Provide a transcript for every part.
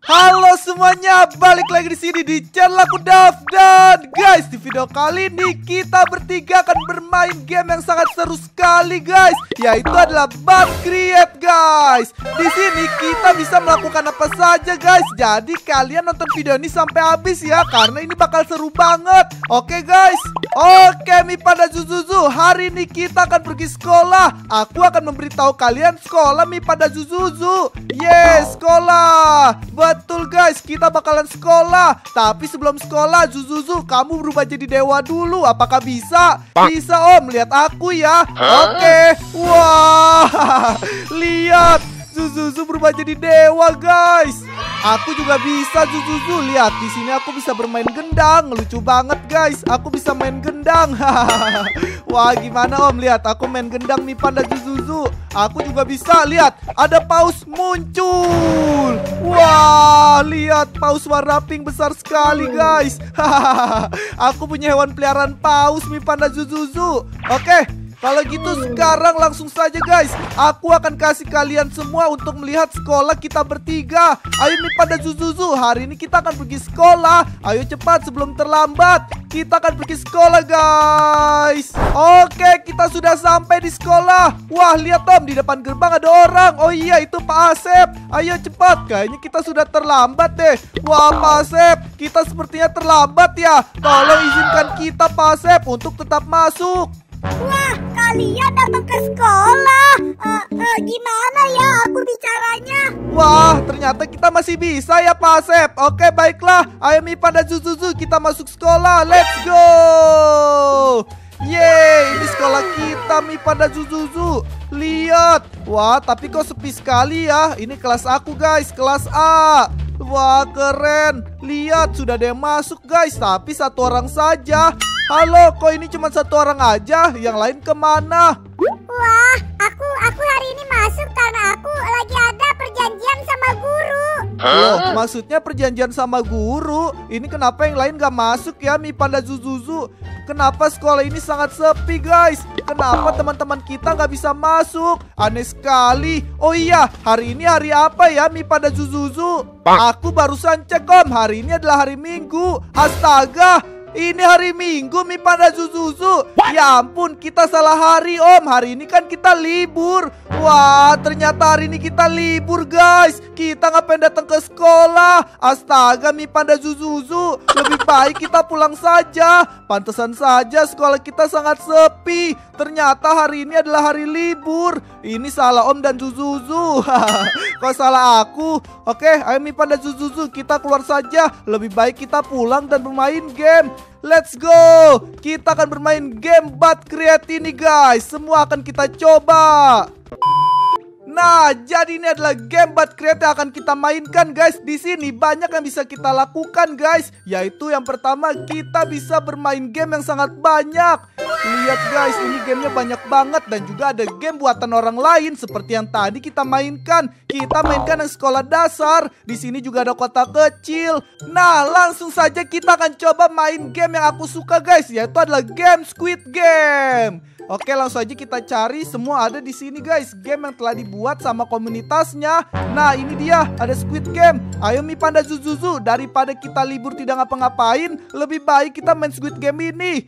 Halo semuanya, balik lagi di sini di channel aku Dav. Dan guys, di video kali ini kita bertiga akan bermain game yang sangat seru sekali guys, yaitu adalah Bud Create guys. Di sini kita bisa melakukan apa saja guys. Jadi kalian nonton video ini sampai habis ya, karena ini bakal seru banget. Oke guys. Oke Mipan dan Zuzuzu, hari ini kita akan pergi sekolah. Aku akan memberitahu kalian sekolah Mipan dan Zuzuzu. Yes, sekolah. Betul guys, kita bakalan sekolah. Tapi sebelum sekolah, Zuzuzu, kamu berubah jadi dewa dulu. Apakah bisa? Bisa om, lihat aku ya. Oke. Wah, lihat, Zuzuzu berubah jadi dewa guys. Aku juga bisa Zuzuzu. Lihat, di sini aku bisa bermain gendang. Lucu banget guys, aku bisa main gendang. Wah, gimana om? Lihat, aku main gendang Mipan dan Zuzuzu. Aku juga bisa. Lihat, ada paus muncul. Wah, lihat, paus warna pink besar sekali guys. Aku punya hewan peliharaan paus Mipan dan Zuzuzu. Oke, kalau gitu sekarang langsung saja guys, aku akan kasih kalian semua untuk melihat sekolah kita bertiga. Ayo Mipan dan Zuzuzu, hari ini kita akan pergi sekolah. Ayo cepat sebelum terlambat. Kita akan pergi sekolah guys. Oke, kita sudah sampai di sekolah. Wah, lihat Tom, di depan gerbang ada orang. Oh iya, itu Pak Asep. Ayo cepat, kayaknya kita sudah terlambat deh. Wah Pak Asep, kita sepertinya terlambat ya. Tolong izinkan kita Pak Asep untuk tetap masuk. Wah, kalian datang ke sekolah. Gimana ya aku bicaranya? Wah, ternyata kita masih bisa ya Pak Asep. Oke, baiklah. Ayo Mipan dan Zuzuzu, kita masuk sekolah. Let's go. Yeay, ini sekolah kita Mipan dan Zuzuzu. Lihat. Wah, tapi kok sepi sekali ya. Ini kelas aku guys, kelas A. Wah, keren. Lihat, sudah ada yang masuk guys, tapi satu orang saja. Halo, kok ini cuma satu orang aja? Yang lain kemana? Wah, aku hari ini masuk karena aku lagi ada perjanjian sama guru. Loh, maksudnya perjanjian sama guru? Ini kenapa yang lain gak masuk ya Mipan dan Zuzuzu? Kenapa sekolah ini sangat sepi guys? Kenapa teman-teman kita gak bisa masuk? Aneh sekali. Oh iya, hari ini hari apa ya Mipan dan Zuzuzu? Aku barusan cek om, hari ini adalah hari Minggu. Astaga, ini hari Minggu Mipan dan Zuzuzu. Ya ampun, kita salah hari om. Hari ini kan kita libur. Wah, ternyata hari ini kita libur guys. Kita ngapain datang ke sekolah? Astaga Mipan dan Zuzuzu, lebih baik kita pulang saja. Pantesan saja sekolah kita sangat sepi. Ternyata hari ini adalah hari libur. Ini salah om dan Zuzuzu. Kok salah aku? Oke, ayo Mipan dan Zuzuzu, kita keluar saja. Lebih baik kita pulang dan bermain game. Let's go. Kita akan bermain game Bud Create ini guys. Semua akan kita coba. Nah, jadi ini adalah game Bud Create yang akan kita mainkan guys. Di sini banyak yang bisa kita lakukan guys. Yaitu yang pertama, kita bisa bermain game yang sangat banyak. Lihat guys, ini gamenya banyak banget. Dan juga ada game buatan orang lain seperti yang tadi kita mainkan. Kita mainkan yang sekolah dasar. Di sini juga ada kota kecil. Nah, langsung saja kita akan coba main game yang aku suka guys, yaitu adalah game Squid Game. Oke, langsung aja kita cari, semua ada di sini guys. Game yang telah dibuat sama komunitasnya. Nah, ini dia, ada Squid Game. Ayo Mipan dan Zuzuzu, daripada kita libur tidak ngapa-ngapain, lebih baik kita main Squid Game ini.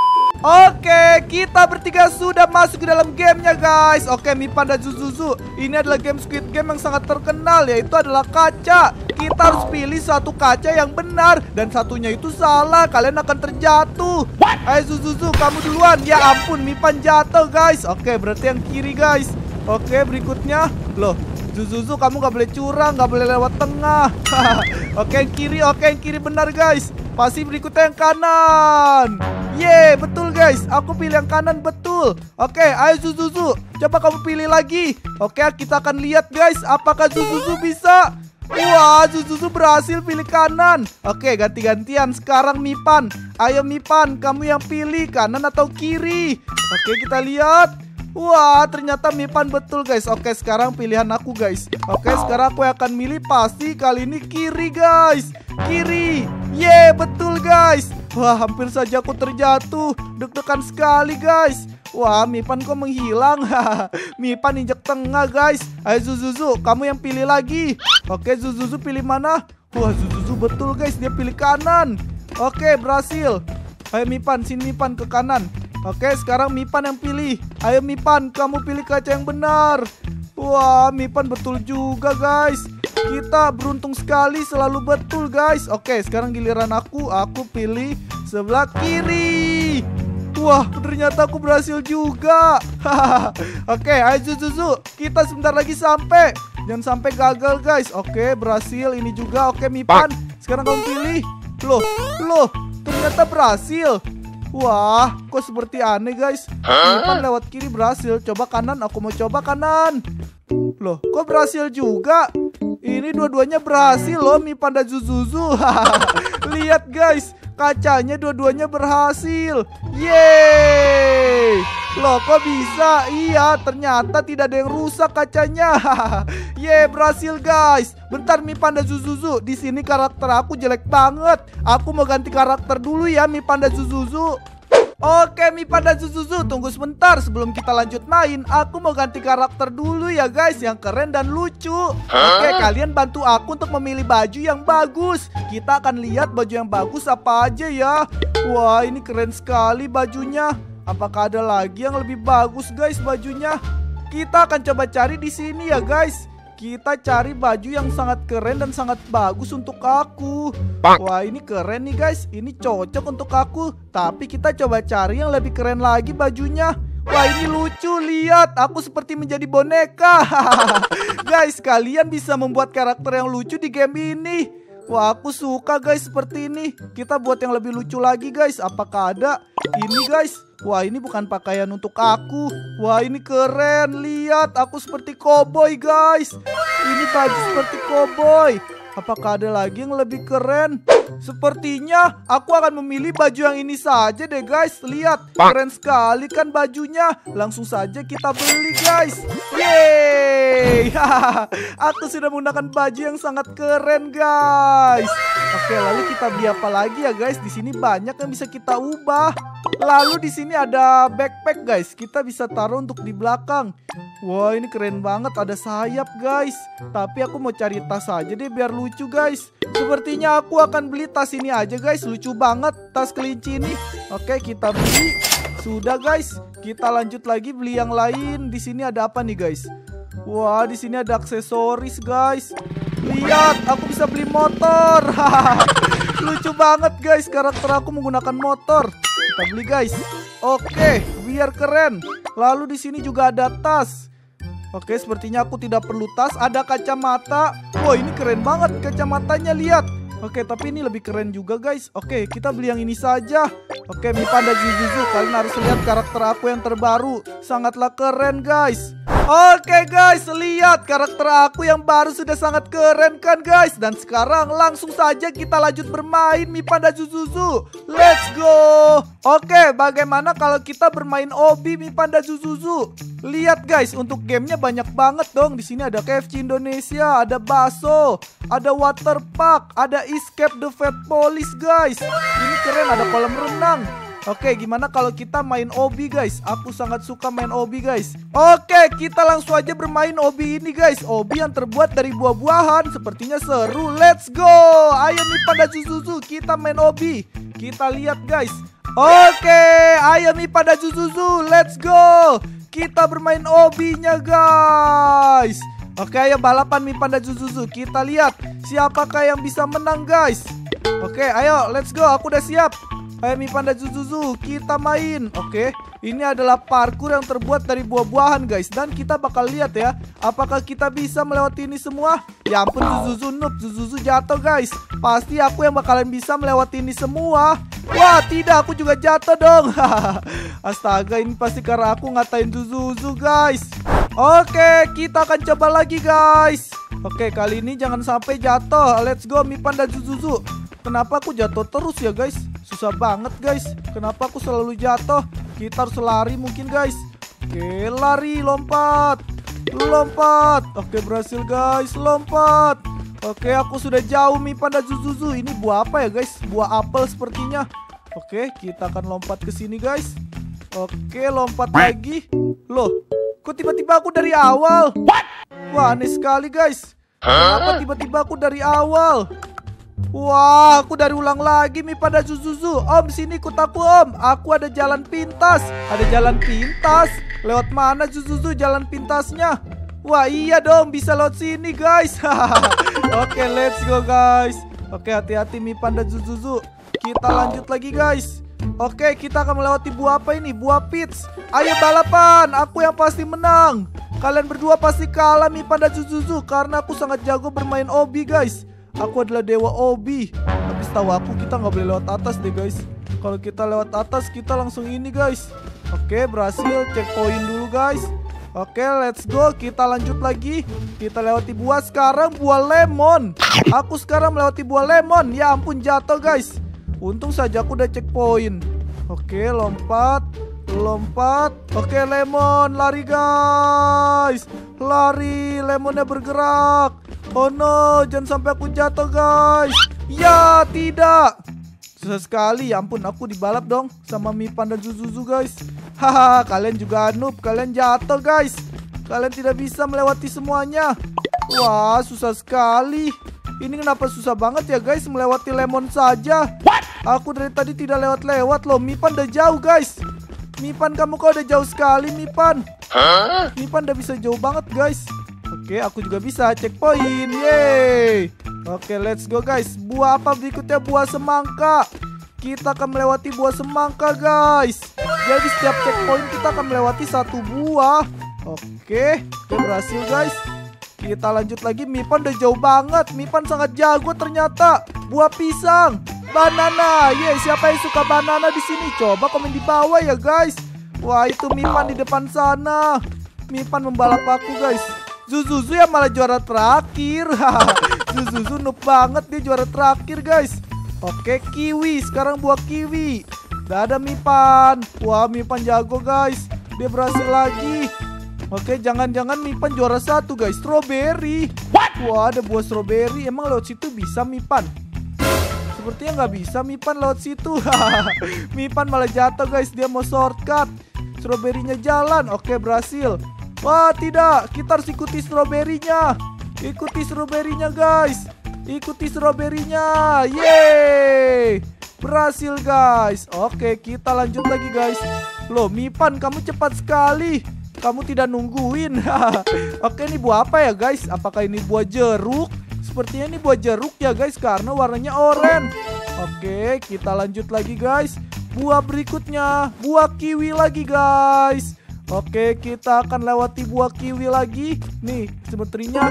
Oke, kita bertiga sudah masuk ke dalam gamenya guys. Oke Mipan dan Zuzuzu, ini adalah game Squid Game yang sangat terkenal, yaitu adalah kaca. Kita harus pilih satu kaca yang benar dan satunya itu salah, kalian akan terjatuh. Ayo Zuzuzu, kamu duluan. Ya ampun, Mipan jatuh guys. Oke, berarti yang kiri guys. Oke, berikutnya. Loh, Zuzuzu, kamu gak boleh curang, gak boleh lewat tengah. Oke, yang kiri benar guys. Pasti berikutnya yang kanan. Yeay, betul guys, aku pilih yang kanan betul. Oke, ayo Zuzuzu, coba kamu pilih lagi. Oke, kita akan lihat guys, apakah Zuzuzu bisa. Wah, Zuzuzu berhasil pilih kanan. Oke, ganti-gantian sekarang Mipan. Ayo Mipan, kamu yang pilih kanan atau kiri. Oke, kita lihat. Wah, ternyata Mipan betul guys. Oke, sekarang pilihan aku guys. Oke, sekarang aku akan milih pasti kali ini kiri guys. Kiri. Yeay, betul guys. Wah, hampir saja aku terjatuh. Deg-degan sekali guys. Wah, Mipan kok menghilang? Mipan injek tengah guys. Ayo Zuzuzu, kamu yang pilih lagi. Oke, Zuzuzu pilih mana? Wah, Zuzuzu betul guys, dia pilih kanan. Oke, berhasil. Ayo Mipan, sini Mipan ke kanan. Oke, sekarang Mipan yang pilih. Ayo Mipan, kamu pilih kaca yang benar. Wah, Mipan betul juga guys. Kita beruntung sekali, selalu betul guys. Oke, sekarang giliran aku pilih sebelah kiri. Wah, ternyata aku berhasil juga. Oke, ayo Zuzuzu, kita sebentar lagi sampai. Jangan sampai gagal guys. Oke, berhasil ini juga. Oke Mipan, sekarang kamu pilih. Loh, ternyata berhasil. Wah, kok seperti aneh guys. Mipan lewat kiri berhasil. Coba kanan, aku mau coba kanan. Loh, kok berhasil juga? Ini dua-duanya berhasil loh, Mipan dan Zuzuzu. Lihat guys, kacanya dua-duanya berhasil. Yeay. Loh, kok bisa? Iya, ternyata tidak ada yang rusak kacanya. Yeay, berhasil guys. Bentar Mipan dan Zuzuzu, di sini karakter aku jelek banget. Aku mau ganti karakter dulu ya, Mipan dan Zuzuzu. Oke Mipan dan Zuzuzu, tunggu sebentar sebelum kita lanjut main. Aku mau ganti karakter dulu ya guys, yang keren dan lucu. Oke, kalian bantu aku untuk memilih baju yang bagus. Kita akan lihat baju yang bagus apa aja ya. Wah, ini keren sekali bajunya. Apakah ada lagi yang lebih bagus guys bajunya? Kita akan coba cari di sini ya guys. Kita cari baju yang sangat keren dan sangat bagus untuk aku. Wah, ini keren nih guys. Ini cocok untuk aku. Tapi kita coba cari yang lebih keren lagi bajunya. Wah, ini lucu. Lihat, aku seperti menjadi boneka. Guys, kalian bisa membuat karakter yang lucu di game ini. Wah, aku suka guys seperti ini. Kita buat yang lebih lucu lagi guys. Apakah ada? Ini guys. Wah, ini bukan pakaian untuk aku. Wah, ini keren. Lihat, aku seperti koboi guys. Ini baju seperti koboi. Apakah ada lagi yang lebih keren? Sepertinya aku akan memilih baju yang ini saja deh guys. Lihat, keren sekali kan bajunya. Langsung saja kita beli guys. Yeay. Aku sudah menggunakan baju yang sangat keren guys. Oke, lalu kita beli apa lagi ya guys? Di sini banyak yang bisa kita ubah. Lalu di sini ada backpack guys. Kita bisa taruh untuk di belakang. Wah, ini keren banget, ada sayap guys. Tapi aku mau cari tas aja deh biar lucu guys. Sepertinya aku akan beli tas ini aja guys. Lucu banget tas kelinci ini. Oke, kita beli. Sudah guys. Kita lanjut lagi beli yang lain. Di sini ada apa nih guys? Wah, di sini ada aksesoris guys. Lihat, aku bisa beli motor. Lucu banget guys, karakter aku menggunakan motor. Kita beli guys. Oke, biar keren. Lalu di sini juga ada tas. Oke, sepertinya aku tidak perlu tas. Ada kacamata. Wah, ini keren banget kacamatanya, lihat. Oke, tapi ini lebih keren juga guys. Oke, kita beli yang ini saja. Oke, Mipan dan Zuzuzu, kalian harus lihat karakter aku yang terbaru. Sangatlah keren guys. Oke guys, lihat karakter aku yang baru sudah sangat keren kan guys. Dan sekarang langsung saja kita lanjut bermain Mipan dan Zuzuzu. Let's go. Oke, bagaimana kalau kita bermain Obi Mipan dan Zuzuzu? Lihat guys, untuk gamenya banyak banget dong. Di sini ada KFC Indonesia, ada bakso, ada water park, ada Escape the Fat Police guys. Ini keren, ada kolam renang. Oke, gimana kalau kita main Obi guys? Aku sangat suka main Obi guys. Oke, kita langsung aja bermain Obi ini guys. Obi yang terbuat dari buah-buahan. Sepertinya seru. Let's go. Ayo Mipan dan Zuzuzu, kita main Obi. Kita lihat guys. Oke, ayo Mipan dan Zuzuzu, let's go. Kita bermain Obi-nya guys. Oke, ayo balapan Mipan dan Zuzuzu. Kita lihat siapakah yang bisa menang guys. Oke, ayo let's go. Aku udah siap. Ayo Mipan dan Zuzuzu, kita main. Oke, ini adalah parkur yang terbuat dari buah-buahan guys. Dan kita bakal lihat ya, apakah kita bisa melewati ini semua. Ya ampun, Zuzuzu noob, Zuzuzu jatuh guys. Pasti aku yang bakalan bisa melewati ini semua. Wah, tidak, aku juga jatuh dong. Astaga, ini pasti karena aku ngatain Zuzuzu guys. Oke, kita akan coba lagi guys. Oke, kali ini jangan sampai jatuh. Let's go Mipan dan Zuzuzu. Kenapa aku jatuh terus ya guys? Susah banget guys. Kenapa aku selalu jatuh? Kita harus lari mungkin guys. Oke, lari, lompat. Lompat. Oke, berhasil guys, lompat. Oke, aku sudah jauh Mipan dan Zuzuzu. Ini buah apa ya guys? Buah apel sepertinya. Oke, kita akan lompat ke sini guys. Oke, lompat lagi. Loh, kok tiba-tiba aku dari awal? Wah, aneh sekali guys. Kenapa tiba-tiba aku dari awal? Wah, aku dari ulang lagi Mipan dan Zuzuzu. Om, sini ikut aku om. Aku ada jalan pintas. Ada jalan pintas. Lewat mana Zuzuzu jalan pintasnya? Wah, iya dong, bisa lewat sini guys. Oke, let's go guys. Oke, hati-hati Mipan dan Zuzuzu. Kita lanjut lagi guys. Oke, kita akan melewati buah apa ini? Buah peach. Ayo balapan, aku yang pasti menang. Kalian berdua pasti kalah Mipan dan Zuzuzu, karena aku sangat jago bermain obi guys. Aku adalah dewa obi. Tapi setahu aku kita nggak boleh lewat atas deh guys. Kalau kita lewat atas kita langsung ini guys. Oke, berhasil. Checkpoint dulu guys. Oke, let's go. Kita lanjut lagi. Kita lewati buah, sekarang buah lemon. Aku sekarang melewati buah lemon. Ya ampun, jatuh guys. Untung saja aku udah checkpoint. Oke, lompat. Lompat. Oke, lemon. Lari guys. Lari. Lemonnya bergerak. Oh no, jangan sampai aku jatuh guys. Ya, tidak. Susah sekali, ya ampun, aku dibalap dong sama Mipan dan Zuzuzu guys. Haha, kalian juga noob, kalian jatuh guys. Kalian tidak bisa melewati semuanya. Wah, susah sekali. Ini kenapa susah banget ya guys melewati lemon saja. Aku dari tadi tidak lewat-lewat loh. Mipan udah jauh guys. Mipan, kamu kok udah jauh sekali Mipan. Mipan udah bisa jauh banget guys. Oke, aku juga bisa. Checkpoint. Yeay. Oke, let's go guys. Buah apa berikutnya? Buah semangka. Kita akan melewati buah semangka guys. Jadi setiap checkpoint kita akan melewati satu buah. Oke, berhasil guys. Kita lanjut lagi. Mipan udah jauh banget. Mipan sangat jago ternyata. Buah pisang. Banana. Yeay, siapa yang suka banana di sini? Coba komen di bawah ya guys. Wah, itu Mipan di depan sana. Mipan membalap aku guys. Zuzuzu yang malah juara terakhir. Zuzuzu noob banget, dia juara terakhir guys. Oke, kiwi. Sekarang buah kiwi. Dadah Mipan. Wah, Mipan jago guys. Dia berhasil lagi. Oke, jangan-jangan Mipan juara satu guys. Strawberry. Wah, ada buah strawberry. Emang lewat situ bisa Mipan? Sepertinya nggak bisa Mipan lewat situ. Mipan malah jatuh guys. Dia mau shortcut. Strawberry-nya jalan. Oke, berhasil. Wah, tidak. Kita harus ikuti strawberry-nya. Ikuti strawberry-nya guys. Ikuti strawberry-nya. Yeay. Berhasil guys. Oke, kita lanjut lagi guys. Loh, Mipan, kamu cepat sekali. Kamu tidak nungguin. Oke, ini buah apa ya guys? Apakah ini buah jeruk? Sepertinya ini buah jeruk ya guys, karena warnanya oranye. Oke, kita lanjut lagi guys. Buah berikutnya, buah kiwi lagi guys. Oke, kita akan lewati buah kiwi lagi. Nih, sepertinya.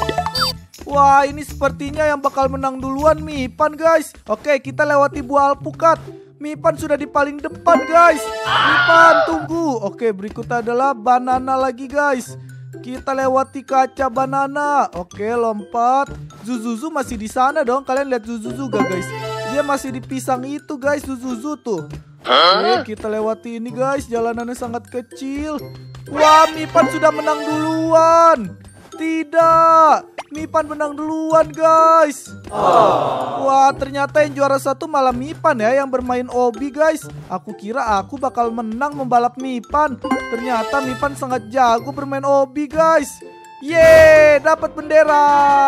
Wah, ini sepertinya yang bakal menang duluan Mipan guys. Oke, kita lewati buah alpukat. Mipan sudah di paling depan guys. Mipan, tunggu. Oke, berikutnya adalah banana lagi guys. Kita lewati kaca banana. Oke, lompat. Zuzuzu masih di sana dong. Kalian lihat Zuzuzu gak guys? Dia masih di pisang itu guys, Zuzuzu tuh. Oke, kita lewati ini guys. Jalanannya sangat kecil. Wah, Mipan sudah menang duluan. Tidak, Mipan menang duluan guys. Wah, ternyata yang juara satu malah Mipan ya, yang bermain obi guys. Aku kira aku bakal menang membalap Mipan. Ternyata Mipan sangat jago bermain obi guys. Yeay, dapat bendera.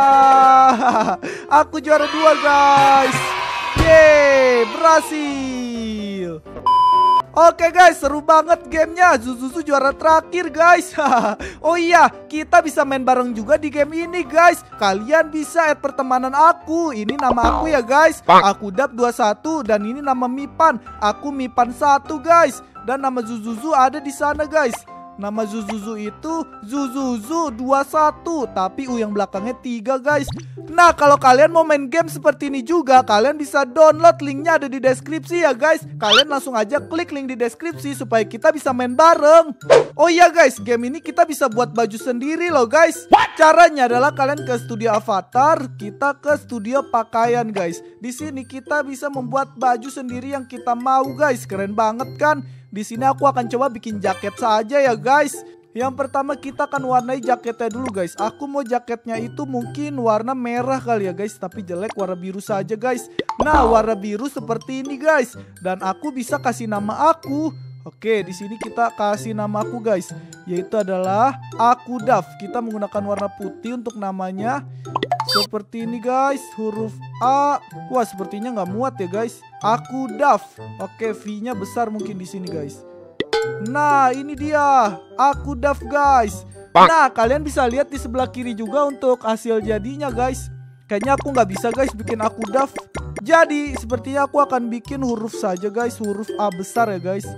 Aku juara 2 guys. Yeay, berhasil. Oke guys, seru banget gamenya. Zuzuzu juara terakhir guys. Oh iya, kita bisa main bareng juga di game ini guys. Kalian bisa add pertemanan aku. Ini nama aku ya guys. Aku Dap21 dan ini nama Mipan. Aku Mipan1 guys. Dan nama Zuzuzu ada di sana guys. Nama Zuzuzu itu Zuzuzu21, tapi U yang belakangnya 3 guys. Nah, kalau kalian mau main game seperti ini juga, kalian bisa download, linknya ada di deskripsi ya guys. Kalian langsung aja klik link di deskripsi supaya kita bisa main bareng. Oh iya guys, game ini kita bisa buat baju sendiri loh guys. Caranya adalah kalian ke studio avatar, kita ke studio pakaian guys. Di sini kita bisa membuat baju sendiri yang kita mau guys. Keren banget kan? Di sini aku akan coba bikin jaket saja ya guys. Yang pertama kita akan warnai jaketnya dulu guys. Aku mau jaketnya itu mungkin warna merah kali ya guys. Tapi jelek, warna biru saja guys. Nah, warna biru seperti ini guys. Dan aku bisa kasih nama aku. Oke, di sini kita kasih namaku guys, yaitu adalah Akudaf. Kita menggunakan warna putih untuk namanya. Seperti ini guys, huruf A. Wah, sepertinya nggak muat ya guys. Akudaf. Oke, V-nya besar mungkin di sini guys. Nah, ini dia Akudaf guys. Nah, kalian bisa lihat di sebelah kiri juga untuk hasil jadinya guys. Kayaknya aku nggak bisa guys bikin Akudaf. Jadi, sepertinya aku akan bikin huruf saja guys, huruf A besar ya guys.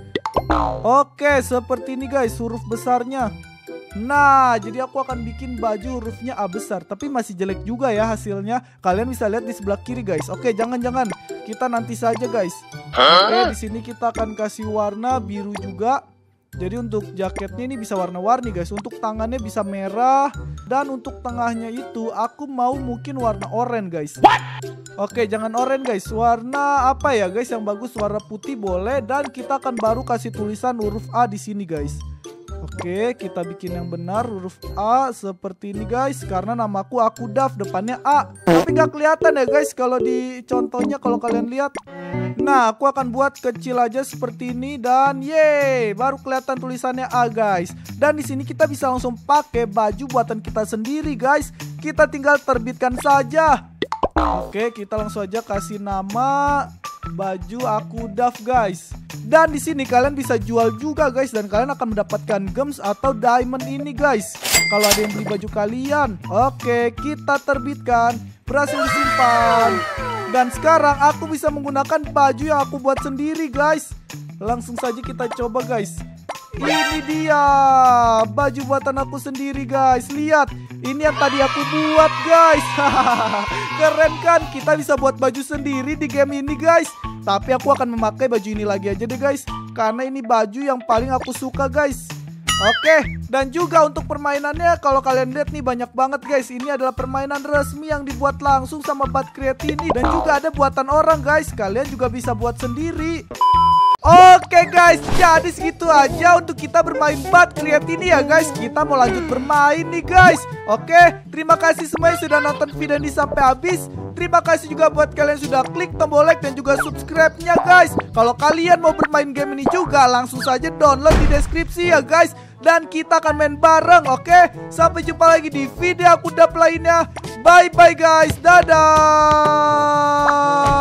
Oke, seperti ini guys huruf besarnya. Nah, jadi aku akan bikin baju hurufnya A besar. Tapi masih jelek juga ya hasilnya. Kalian bisa lihat di sebelah kiri guys. Oke, jangan-jangan. Kita nanti saja guys. Oke, di sini kita akan kasih warna biru juga. Jadi untuk jaketnya ini bisa warna-warni guys. Untuk tangannya bisa merah. Dan untuk tengahnya itu aku mau mungkin warna oranye guys. Oke, jangan oranye guys. Warna apa ya guys yang bagus? Warna putih boleh. Dan kita akan baru kasih tulisan huruf A di sini guys. Oke, kita bikin yang benar huruf A seperti ini guys. Karena namaku Akudaf, depannya A. Tapi nggak kelihatan ya guys kalau di contohnya, kalau kalian lihat. Nah, aku akan buat kecil aja seperti ini dan yeay, baru kelihatan tulisannya A guys. Dan di sini kita bisa langsung pakai baju buatan kita sendiri guys. Kita tinggal terbitkan saja. Oke, kita langsung aja kasih nama baju Akudaf guys. Dan di sini kalian bisa jual juga guys, dan kalian akan mendapatkan gems atau diamond ini guys. Kalau ada yang beli baju kalian. Oke, kita terbitkan. Berhasil disimpan. Dan sekarang aku bisa menggunakan baju yang aku buat sendiri guys. Langsung saja kita coba guys. Ini dia baju buatan aku sendiri guys. Lihat, ini yang tadi aku buat guys. Keren kan? Kita bisa buat baju sendiri di game ini guys. Tapi aku akan memakai baju ini lagi aja deh guys, karena ini baju yang paling aku suka guys. Oke, dan juga untuk permainannya kalau kalian lihat nih banyak banget guys. Ini adalah permainan resmi yang dibuat langsung sama Bad Create ini. Dan juga ada buatan orang guys. Kalian juga bisa buat sendiri. Oke guys, jadi segitu aja untuk kita bermain Bad Create ini ya guys. Kita mau lanjut bermain nih guys. Oke, terima kasih semua yang sudah nonton video ini sampai habis. Terima kasih juga buat kalian yang sudah klik tombol like dan juga subscribe-nya guys. Kalau kalian mau bermain game ini juga, langsung saja download di deskripsi ya guys. Dan kita akan main bareng, oke? Sampai jumpa lagi di video Akudaf lainnya. Bye-bye guys, dadah.